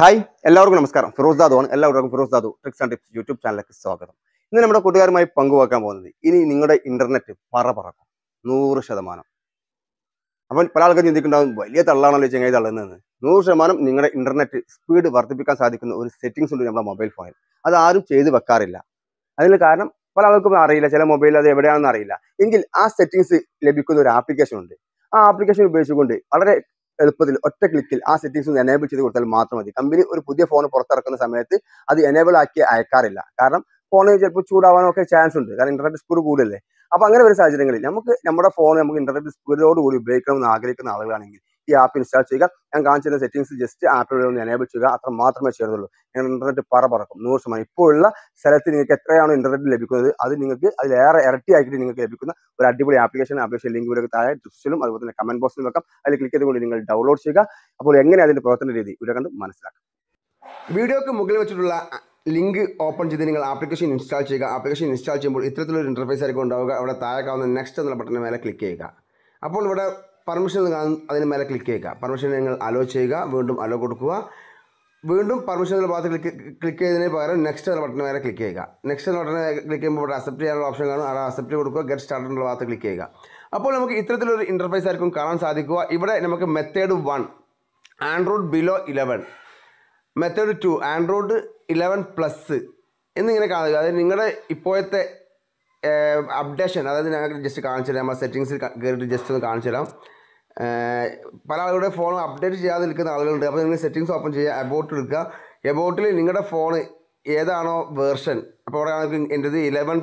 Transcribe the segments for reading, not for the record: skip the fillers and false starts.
Hi എല്ലാവർക്കും നമസ്കാരം. ഫിറോസ് ദാദുവാണ്. എല്ലാവർക്കും Firoz Dadu tricks and tips YouTube ചാനലിലേക്ക് സ്വാഗതം. ഇന്ന് നമ്മുടെ കൂട്ടുകാരുമായി പങ്കുവെക്കാൻ പോകുന്നത് ഇനി നിങ്ങളുടെ ഇന്റർനെറ്റ് പറക്കും 100%. അപ്പം പല ആൾക്കാർ ചിന്തിക്കുന്നുണ്ടാവും, വലിയ തള്ളാണല്ലോ ചെങ്ങായി തള്ളുന്നതെന്ന്. 100% നിങ്ങളുടെ ഇന്റർനെറ്റ് സ്പീഡ് വർദ്ധിപ്പിക്കാൻ സാധിക്കുന്ന ഒരു സെറ്റിംഗ്സ് ഉണ്ട് നമ്മുടെ മൊബൈൽ ഫോണിൽ. അത് ആരും ചെയ്ത് വെക്കാറില്ല. അതിന് കാരണം പല ആൾക്കും അറിയില്ല, ചില മൊബൈൽ അത് എവിടെയാണെന്ന് അറിയില്ല. എങ്കിൽ ആ സെറ്റിംഗ്സ് ലഭിക്കുന്ന ഒരു ആപ്ലിക്കേഷൻ ഉണ്ട്. ആ ആപ്ലിക്കേഷൻ ഉപയോഗിച്ചുകൊണ്ട് വളരെ എളുപ്പത്തിൽ ഒറ്റ ക്ലിക്കിൽ ആ സെറ്റിംഗ്സ് എനേബിൾ ചെയ്ത് കൊടുത്താൽ മാത്രം മതി. കമ്പനി ഒരു പുതിയ ഫോൺ പുറത്തിറക്കുന്ന സമയത്ത് അത് എനേബിൾ ആക്കി അയക്കാറില്ല. കാരണം ഫോണ് ചിലപ്പോൾ ചൂടാവാനൊക്കെ ചാൻസ് ഉണ്ട്, കാരണം ഇന്റർനെറ്റ് സ്പീഡ് കൂടുതലല്ലേ. അപ്പൊ അങ്ങനെ ഒരു സാഹചര്യങ്ങളിൽ നമ്മുടെ ഫോൺ നമുക്ക് ഇന്റർനെറ്റ് സ്പീഡോട് കൂടി ഉപയോഗിക്കണമെന്ന് ആഗ്രഹിക്കുന്ന ആളുകളാണെങ്കിൽ ഈ ആപ്പ് ഇൻസ്റ്റാൾ ചെയ്യുക. ഞാൻ കാണിച്ചിരുന്ന സെറ്റിംഗ്സ് ജസ്റ്റ് ആപ്പിൽ ഒന്ന് എനേബിൾ ചെയ്യുക, അത്ര മാത്രമേ ചെയ്യുന്നുള്ളൂ. നിങ്ങൾ ഇന്റർനെറ്റ് പറക്കും 100%. ഇപ്പോഴുള്ള സ്ഥലത്ത് നിങ്ങൾക്ക് എത്രയാണോ ഇന്റർനെറ്റ് ലഭിക്കുന്നത് അത് നിങ്ങൾക്ക് അതിലേറെ ഇരട്ടിയാക്കിയിട്ട് നിങ്ങൾക്ക് ലഭിക്കുന്ന ഒരു അടിപൊളി ആപ്ലിക്കേഷൻ ലിങ്ക് ഇവിടെ താഴെ ഡിസ്ക്രിപ്ഷനിലും അതുപോലെ തന്നെ കമന്റ് ബോക്സിലും വെക്കാം. അതിൽ ക്ലിക്ക് ചെയ്തുകൊണ്ട് നിങ്ങൾ ഡൗൺലോഡ് ചെയ്യുക. അപ്പോൾ എങ്ങനെ അതിന്റെ പ്രവർത്തന രീതി ഇവിടെ കണ്ട് മനസ്സിലാക്കാം. വീഡിയോക്ക് മുകളിൽ വെച്ചിട്ടുള്ള ലിങ്ക് ഓപ്പൺ ചെയ്ത് നിങ്ങൾ ആപ്ലിക്കേഷൻ ഇൻസ്റ്റാൾ ചെയ്യുക. ആപ്ലിക്കേഷൻ ഇൻസ്റ്റാൾ ചെയ്യുമ്പോൾ ഇത്തരത്തിലൊരു ഇന്റർഫേസ് ആയിരിക്കും ഉണ്ടാവുക. അവിടെ താഴെ കാണുന്ന നെക്സ്റ്റ് എന്നുള്ള ബട്ടണിന് മേലെ ക്ലിക്ക് ചെയ്യുക. അപ്പോൾ ഇവിടെ പെർമിഷൻ കാണും, അതിന് മേലെ ക്ലിക്ക് ചെയ്യുക. പെർമിഷൻ നിങ്ങൾ അലോ ചെയ്യുക, വീണ്ടും അലോ കൊടുക്കുക. വീണ്ടും പെർമിഷൻ എന്നുള്ള ഭാഗത്ത് ക്ലിക്ക് ചെയ്തതിന് പകരം നെക്സ്റ്റ് എന്ന ബട്ടൺ വരെ ക്ലിക്ക് ചെയ്യുക. നെക്സ്റ്റ് എന്ന ബട്ടൺ ക്ലിക്ക് ചെയ്യുമ്പോൾ ഇവിടെ അക്സെപ്റ്റ് ചെയ്യാനുള്ള ഓപ്ഷൻ കാണും, അവിടെ അക്സെപ്റ്റ് കൊടുക്കുക. ഗെറ്റ് സ്റ്റാർട്ടഡ് എന്നുള്ള ഭാഗത്ത് ക്ലിക്ക് ചെയ്യുക. അപ്പോൾ നമുക്ക് ഇത്തരത്തിലൊരു ഇന്റർഫേസ് ആയിരിക്കും കാണാൻ സാധിക്കുക. ഇവിടെ നമുക്ക് method 1 Android below 11, method 2 Android 11+ എന്നിങ്ങനെ കാണുക. അതായത് നിങ്ങളുടെ ഇപ്പോഴത്തെ അപ്ഡേഷൻ, അതായത് ഞങ്ങൾക്ക് ജസ്റ്റ് കാണിച്ചു തരാം. നമ്മൾ സെറ്റിംഗ്സിൽ കയറിയിട്ട് ജസ്റ്റ് ഒന്ന് കാണിച്ചു തരാം. പല ആളുകളുടെ ഫോൺ അപ്ഡേറ്റ് ചെയ്യാതെ നിൽക്കുന്ന ആളുകളുണ്ട്. അപ്പോൾ നിങ്ങൾ സെറ്റിംഗ്സ് ഓപ്പൺ ചെയ്യുക, എബൌട്ട് എടുക്കുക. എബൌട്ടിൽ നിങ്ങളുടെ ഫോൺ ഏതാണോ വേർഷൻ, അപ്പോൾ ഇവിടെ ആണെങ്കിൽ എൻ്റെത്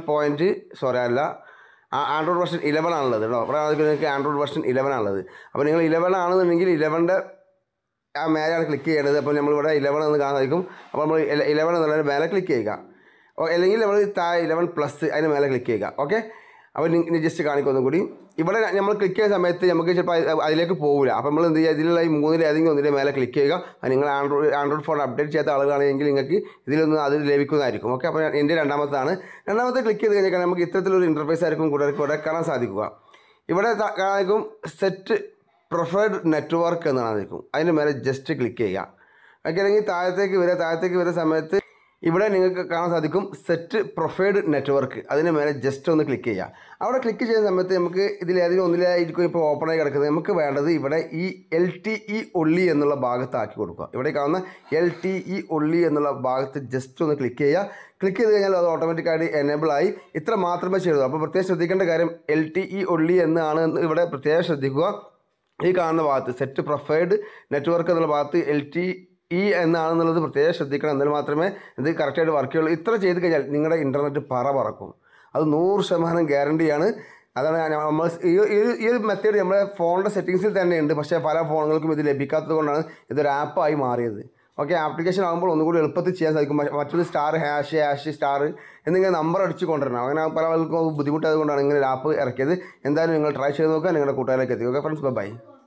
11 അല്ല, ആൻഡ്രോയിഡ് വെർഷൻ 11 ആണുള്ളത് കേട്ടോ. ഇവിടെ ആണെങ്കിൽ നിങ്ങൾക്ക് ആൻഡ്രോയിഡ് വെർഷൻ 11 ആണുള്ളത്. അപ്പോൾ നിങ്ങൾ 11 ആണെന്നുണ്ടെങ്കിൽ 11ൻ്റെ ആ മേലെയാണ് ക്ലിക്ക് ചെയ്യേണ്ടത്. അപ്പോൾ നമ്മളിവിടെ 11 എന്ന് കാണാൻ സാധിക്കും. അപ്പോൾ നമ്മൾ 11 എന്നുള്ളതിന് മേലെ ക്ലിക്ക് ചെയ്യുക. അല്ലെങ്കിൽ നമ്മൾ താഴെ 11+ അതിന് മേലെ ക്ലിക്ക് ചെയ്യുക. ഓക്കെ, അപ്പോൾ നിങ്ങൾ ജസ്റ്റ് കാണിക്കൊന്നും കൂടി. ഇവിടെ നമ്മൾ ക്ലിക്ക് ചെയ്യുന്ന സമയത്ത് നമുക്ക് ചിലപ്പോൾ അതിലേക്ക് പോകില്ല. അപ്പോൾ നമ്മൾ എന്ത് ചെയ്യുക, ഇതിലുള്ള ഈ 3-ൽ ഏതെങ്കിലും ഒന്നിൻ്റെ മേലെ ക്ലിക്ക് ചെയ്യുക. നിങ്ങൾ ആൻഡ്രോയിഡ് ഫോൺ അപ്ഡേറ്റ് ചെയ്യാത്ത ആളുകളാണെങ്കിൽ നിങ്ങൾക്ക് ഇതിലൊന്നും അത് ലഭിക്കുന്നതായിരിക്കും. ഓക്കെ, അപ്പോൾ എൻ്റെ രണ്ടാമത്തെ ക്ലിക്ക് ചെയ്ത് കഴിഞ്ഞാൽ നമുക്ക് ഇത്തരത്തിലൊരു ഇൻ്റർഫേസ് ആയിരിക്കും ഇവിടെ കാണാൻ സാധിക്കുക. ഇവിടെ കാണിക്കും സെറ്റ് പ്രിഫേർഡ് നെറ്റ്വർക്ക് എന്ന് കാണിക്കും. അതിന് മേലെ ജസ്റ്റ് ക്ലിക്ക് ചെയ്യുക. ഓക്കെ, അല്ലെങ്കിൽ താഴത്തേക്ക് വരുന്ന സമയത്ത് ഇവിടെ നിങ്ങൾക്ക് കാണാൻ സാധിക്കും സെറ്റ് പ്രൊഫൈഡ് നെറ്റ്വർക്ക്. അതിന് മേലെ ജസ്റ്റ് ഒന്ന് ക്ലിക്ക് ചെയ്യുക. അവിടെ ക്ലിക്ക് ചെയ്യുന്ന സമയത്ത് നമുക്ക് ഇതിലേതെങ്കിലും ഒന്നിലായിരിക്കും ഇപ്പോൾ ഓപ്പണായി കിടക്കുന്നത്. നമുക്ക് വേണ്ടത് ഇവിടെ ഈ LTE ഒള്ളി എന്നുള്ള ഭാഗത്താക്കി കൊടുക്കുക. ഇവിടെ കാണുന്ന LTE ഒള്ളി എന്നുള്ള ഭാഗത്ത് ജസ്റ്റ് ഒന്ന് ക്ലിക്ക് ചെയ്യുക. ക്ലിക്ക് ചെയ്ത് കഴിഞ്ഞാൽ അത് ഓട്ടോമാറ്റിക്കായിട്ട് എനേബിൾ ആയി. ഇത്ര മാത്രമേ ചെയ്യുള്ളൂ. അപ്പോൾ പ്രത്യേകം ശ്രദ്ധിക്കേണ്ട കാര്യം LTE ഒള്ളി എന്നാണ് ഇവിടെ പ്രത്യേകം ശ്രദ്ധിക്കുക. ഈ കാണുന്ന ഭാഗത്ത് സെറ്റ് പ്രൊഫൈഡ് നെറ്റ്വർക്ക് എന്നുള്ള ഭാഗത്ത് LTE എന്നാണെന്നുള്ളത് പ്രത്യേകം ശ്രദ്ധിക്കണം. എന്നാൽ മാത്രമേ ഇത് കറക്റ്റായിട്ട് വർക്ക് ചെയ്യുള്ളൂ. ഇത്ര ചെയ്ത് കഴിഞ്ഞാൽ നിങ്ങളുടെ ഇൻ്റർനെറ്റ് പറക്കും. അത് 100% ഗ്യാരണ്ടിയാണ്. അതാണ് നമ്മൾ ഈ ഒരു മെത്തേഡ് നമ്മുടെ ഫോണിൻ്റെ സെറ്റിങ്സിൽ തന്നെ ഉണ്ട്. പക്ഷേ പല ഫോണുകൾക്കും ഇത് ലഭിക്കാത്തത് കൊണ്ടാണ് ഇതൊരു ആപ്പായി മാറിയത്. ഓക്കെ, ആപ്ലിക്കേഷൻ ആകുമ്പോൾ ഒന്നുകൂടി എളുപ്പത്തിൽ ചെയ്യാൻ സാധിക്കും. മറ്റൊരു *## എന്നിങ്ങനെ നമ്പർ അടിച്ച് കൊണ്ടുവരണം. അങ്ങനെ പല ആൾക്കും ബുദ്ധിമുട്ടായതുകൊണ്ടാണ് ഇങ്ങനെ ഒരു ആപ്പ് ഇറക്കിയത്. എന്തായാലും നിങ്ങൾ ട്രൈ ചെയ്ത് നോക്കുക, നിങ്ങളുടെ കൂട്ടുകാരിലേക്ക് എത്തിക്കുക. Friends, by.